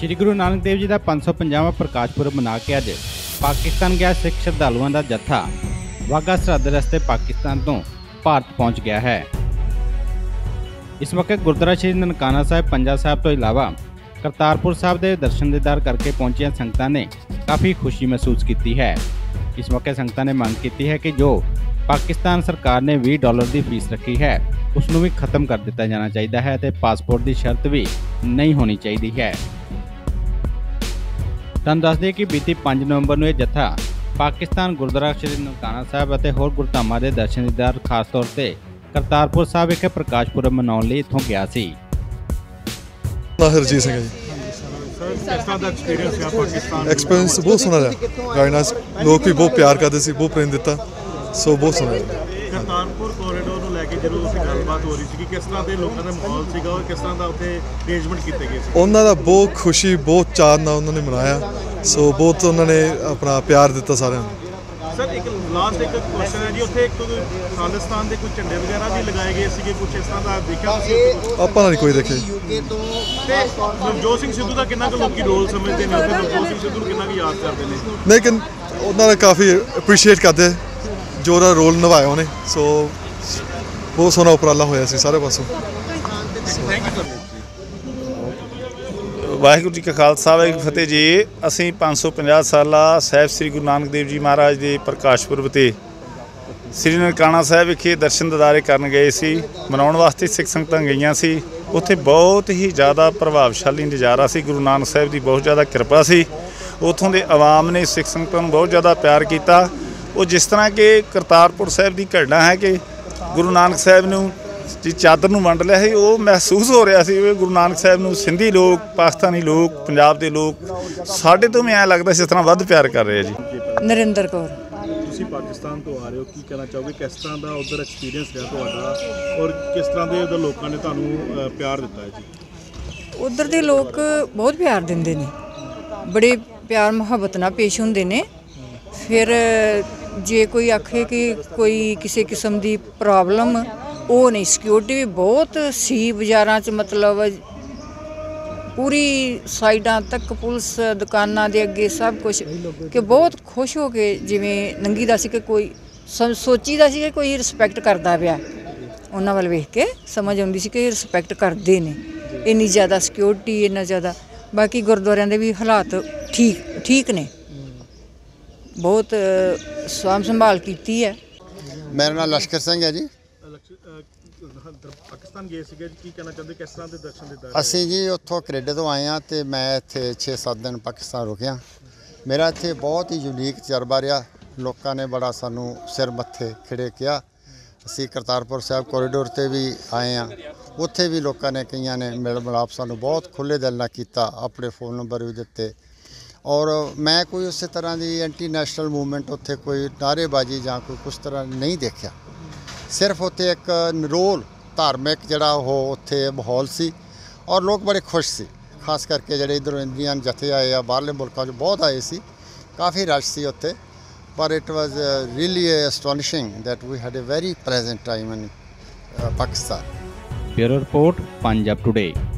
श्री गुरु नानक देव जी का 550वां प्रकाश पुरब मना के अज पाकिस्तान गया सिख श्रद्धालुओं का जत्था वाघा सरहद रस्ते पाकिस्तान तो भारत पहुंच गया है। इस मौके गुरुद्वारा श्री ननकाना साहिब पंजा साहिब तो इलावा करतारपुर साहिब के दर्शन दीदार करके पहुंचिया संगतां ने काफ़ी खुशी महसूस की है। इस मौके संगतां ने मांग की है कि जो पाकिस्तान सरकार ने $20 की फीस रखी है उसनूं भी खत्म कर दिता जाना चाहिए है ते पासपोर्ट की शर्त भी नहीं होनी चाहिए है। तुहानूं दस दें कि बीती 5 नवंबर को यह जत्था पाकिस्तान गुरुद्वारा श्री ननकाना साहिब और होर गुरुधामां दे दर्शन दीदार खास तौर पर करतारपुर साहिब विखे प्रकाश पुरब मनाउण लई इत्थों गया सी। हरजीत सिंह एक्सपीरियंस बहुत सोहना रहा। गाइडनेस लोग भी बहुत प्यार करते सी, बहुत प्रेम दिता, सो बहुत सोहना रहा। करतारपुर कॉरीडोर ਨੂੰ ਲੈ ਕੇ ਜਦੋਂ ਉਸ ਗੱਲਬਾਤ ਹੋ ਰਹੀ ਸੀ ਕਿਸ ਤਰ੍ਹਾਂ ਦੇ ਲੋਕਾਂ ਦਾ ਮਾਹੌਲ ਸੀਗਾ ਔਰ ਕਿਸ ਤਰ੍ਹਾਂ ਦਾ ਉੱਥੇ ਅਰੇਂਜਮੈਂਟ ਕੀਤੇ ਗਏ ਸੀ? ਉਹਨਾਂ ਦਾ ਬਹੁਤ ਖੁਸ਼ੀ, ਬਹੁਤ ਚਾਅ ਨਾਲ ਉਹਨਾਂ ਨੇ ਮਨਾਇਆ, ਸੋ ਬਹੁਤ ਉਹਨਾਂ ਨੇ ਆਪਣਾ ਪਿਆਰ ਦਿੱਤਾ ਸਾਰਿਆਂ ਨੂੰ। ਸਰ ਇੱਕ ਲਾਸਟ ਇੱਕ ਕੁਐਸਚਨ ਹੈ ਜੀ, ਉੱਥੇ ਇੱਕ ਖਾਲਿਸਤਾਨ ਦੇ ਕੋਈ ਝੰਡੇ ਵਗੈਰਾ ਵੀ ਲਗਾਏ ਗਏ ਸੀਗੇ, ਕੁਝ ਇਸ ਤਰ੍ਹਾਂ ਦਾ ਦੇਖਿਆ ਤੁਸੀਂ? ਆਪਾਂ ਨਹੀਂ ਕੋਈ ਦੇਖਿਆ। ਤੇ ਨਵਜੋਤ ਸਿੰਘ ਸਿੱਧੂ ਦਾ ਕਿੰਨਾ ਕੁ ਲੋਕੀ ਰੋਲ ਸਮਝਦੇ ਨੇ ਉੱਥੇ, ਨਵਜੋਤ ਸਿੰਘ ਸਿੱਧੂ ਨੂੰ ਕਿੰਨਾ ਕੁ ਯਾਦ ਕਰਦੇ ਨੇ? ਲੇਕਿਨ ਉਹਨਾਂ ਦਾ ਕਾਫੀ ਅਪਰੀਸ਼ੀਏਟ ਕਰਦੇ ਜੋ ਉਹਦਾ ਰੋਲ ਨਿਭਾਇਆ ਉਹਨੇ, ਸੋ ਬਹੁਤ ਸੋਹਣਾ ਉਪਰਾਲਾ ਹੋਇਆ ਸੀ ਸਾਰੇ ਪਾਸੋਂ। Thank you sir. Waheguru ji ਕਾ ਖਾਲਸਾ ਵਾਹਿਗੁਰੂ ਜੀ ਕੀ ਫਤਿਹ ਜੀ। ਅਸੀਂ 550 ਸਾਲਾ ਸਾਹਿਬ ਸ੍ਰੀ ਗੁਰੂ ਨਾਨਕ ਦੇਵ ਜੀ ਮਹਾਰਾਜ ਦੇ ਪ੍ਰਕਾਸ਼ ਪੁਰਬ ਤੇ ਸ੍ਰੀ ਨਨਕਾਣਾ ਸਾਹਿਬ ਵਿਖੇ ਦਰਸ਼ਨ ਦਿਦਾਰੇ ਕਰਨ ਗਏ ਸੀ। ਮਨਾਉਣ ਵਾਸਤੇ ਸਿੱਖ ਸੰਗਤਾਂ ਗਈਆਂ ਸੀ। ਉੱਥੇ ਬਹੁਤ ਹੀ ਜ਼ਿਆਦਾ ਪ੍ਰਭਾਵਸ਼ਾਲੀ ਨਜ਼ਾਰਾ ਸੀ। ਗੁਰੂ ਨਾਨਕ ਸਾਹਿਬ ਦੀ ਬਹੁਤ ਜ਼ਿਆਦਾ ਕਿਰਪਾ ਸੀ। ਉੱਥੋਂ ਦੇ ਆਵਾਮ ਨੇ ਸਿੱਖ ਸੰਗਤਾਂ ਨੂੰ ਬਹੁਤ ਜ਼ਿਆਦਾ ਪਿਆਰ ਕੀਤਾ। ਉਹ ਜਿਸ ਤਰ੍ਹਾਂ ਕਿ ਕਰਤਾਰਪੁਰ ਸਾਹਿਬ ਦੀ ਘਟਨਾ ਹੈ ਕਿ ਗੁਰੂ ਨਾਨਕ ਸਾਹਿਬ ਨੂੰ ਜੀ ਚਾਦਰ ਨੂੰ ਵੰਡ ਲਿਆ ਸੀ, ਉਹ ਮਹਿਸੂਸ ਹੋ ਰਿਹਾ ਸੀ ਵੀ ਗੁਰੂ ਨਾਨਕ ਸਾਹਿਬ ਨੂੰ ਸਿੰਧੀ ਲੋਕ, ਪਾਕਿਸਤਾਨੀ ਲੋਕ, ਪੰਜਾਬ ਦੇ ਲੋਕ ਸਾਡੇ ਤੋਂ ਵੀ ਐਂ ਲੱਗਦਾ ਸੀ ਇਸ ਤਰ੍ਹਾਂ ਵੱਧ ਪਿਆਰ ਕਰ ਰਹੇ ਆ ਜੀ। ਨਰਿੰਦਰ ਕੌਰ। ਤੁਸੀਂ ਪਾਕਿਸਤਾਨ ਤੋਂ ਆ ਰਹੇ ਹੋ, ਕੀ ਕਹਿਣਾ ਚਾਹੋਗੇ? ਕਿਸ ਤਰ੍ਹਾਂ ਦਾ ਉਧਰ ਐਕਸਪੀਰੀਅੰਸ ਰਿਹਾ ਤੁਹਾਡਾ ਔਰ ਕਿਸ ਤਰ੍ਹਾਂ ਦੇ ਉਧਰ ਲੋਕਾਂ ਨੇ ਤੁਹਾਨੂੰ ਪਿਆਰ ਦਿੱਤਾ ਹੈ ਜੀ? ਉਧਰ ਦੇ ਲੋਕ ਬਹੁਤ ਪਿਆਰ ਦਿੰਦੇ ਨੇ, ਬੜੇ ਪਿਆਰ ਮੁਹੱਬਤ ਨਾਲ ਪੇਸ਼ ਹੁੰਦੇ ਨੇ। ਫਿਰ ਜੇ ਕੋਈ ਆਖੇ ਕਿ ਕੋਈ ਕਿਸੇ ਕਿਸਮ ਦੀ ਪ੍ਰੋਬਲਮ ਉਹ ਨਹੀਂ, ਸਿਕਿਉਰਿਟੀ ਵੀ ਬਹੁਤ ਸੀ ਬਾਜ਼ਾਰਾਂ 'ਚ, ਮਤਲਬ ਪੂਰੀ ਸਾਈਡਾਂ ਤੱਕ ਪੁਲਿਸ, ਦੁਕਾਨਾਂ ਦੇ ਅੱਗੇ ਸਭ ਕੁਝ, ਕਿ ਬਹੁਤ ਖੁਸ਼ ਹੋ ਕੇ ਜਿਵੇਂ ਲੰਘੀ ਦਾ ਸੀ ਕਿ ਕੋਈ ਸੋਚੀਦਾ ਸੀ ਕਿ ਕੋਈ ਰਿਸਪੈਕਟ ਕਰਦਾ ਪਿਆ। ਉਹਨਾਂ ਵੱਲ ਵੇਖ ਕੇ ਸਮਝ ਆਉਂਦੀ ਸੀ ਕਿ ਰਿਸਪੈਕਟ ਕਰਦੇ ਨੇ। ਇੰਨੀ ਜ਼ਿਆਦਾ ਸਿਕਿਉਰਿਟੀ, ਇੰਨਾ ਜ਼ਿਆਦਾ। ਬਾਕੀ ਗੁਰਦੁਆਰਿਆਂ ਦੇ ਵੀ ਹਾਲਾਤ ਠੀਕ ਨੇ, ਬਹੁਤ ਸਾਂਭ ਸੰਭਾਲ ਕੀਤੀ ਹੈ। ਮੇਰਾ ਨਾਮ ਲਸ਼ਕਰ ਸਿੰਘ ਹੈ ਜੀ। ਪਾਕਿਸਤਾਨ ਗਏ ਸੀਗੇ ਜੀ, ਕੀ ਕਹਿਣਾ ਚਾਹੁੰਦੇ, ਕਿਸ ਤਰ੍ਹਾਂ ਦੇ ਦਰਸ਼ਨ ਦਿੱਤਾ? ਅਸੀਂ ਜੀ ਉੱਥੋਂ ਕੈਨੇਡਾ ਤੋਂ ਆਏ ਹਾਂ ਅਤੇ ਮੈਂ ਇੱਥੇ 6-7 ਦਿਨ ਪਾਕਿਸਤਾਨ ਰੁਕਿਆ। ਮੇਰਾ ਇੱਥੇ ਬਹੁਤ ਹੀ ਯੂਨੀਕ ਤਜਰਬਾ ਰਿਹਾ। ਲੋਕਾਂ ਨੇ ਬੜਾ ਸਾਨੂੰ ਸਿਰ ਮੱਥੇ ਖਿੜੇ ਕਿਹਾ। ਅਸੀਂ ਕਰਤਾਰਪੁਰ ਸਾਹਿਬ ਕੋਰੀਡੋਰ 'ਤੇ ਵੀ ਆਏ ਹਾਂ, ਉੱਥੇ ਵੀ ਲੋਕਾਂ ਨੇ ਕਈਆਂ ਨੇ ਮਿਲ ਮਿਲਾਪ ਸਾਨੂੰ ਬਹੁਤ ਖੁੱਲ੍ਹੇ ਦਿਲ ਨਾਲ ਕੀਤਾ, ਆਪਣੇ ਫ਼ੋਨ ਨੰਬਰ ਵੀ ਦਿੱਤੇ। ਔਰ ਮੈਂ ਕੋਈ ਉਸੇ ਤਰ੍ਹਾਂ ਦੀ ਐਂਟੀ ਨੈਸ਼ਨਲ ਮੂਵਮੈਂਟ ਉੱਥੇ ਕੋਈ ਨਾਅਰੇਬਾਜ਼ੀ ਜਾਂ ਕੋਈ ਕੁਛ ਤਰ੍ਹਾਂ ਨਹੀਂ ਦੇਖਿਆ। ਸਿਰਫ ਉੱਥੇ ਇੱਕ ਨਿਰੋਲ ਧਾਰਮਿਕ ਜਿਹੜਾ ਉਹ ਉੱਥੇ ਮਾਹੌਲ ਸੀ ਔਰ ਲੋਕ ਬੜੇ ਖੁਸ਼ ਸੀ। ਖਾਸ ਕਰਕੇ ਜਿਹੜੇ ਇੱਧਰੋਂ ਇੰਡੀਅਨ ਜਥੇ ਆਏ ਆ, ਬਾਹਰਲੇ ਮੁਲਕਾਂ 'ਚ ਬਹੁਤ ਆਏ ਸੀ, ਕਾਫੀ ਰਸ਼ ਸੀ ਉੱਥੇ। ਪਰ it was really astonishing that we had a very pleasant time in Pakistan. Bureau report Punjab today.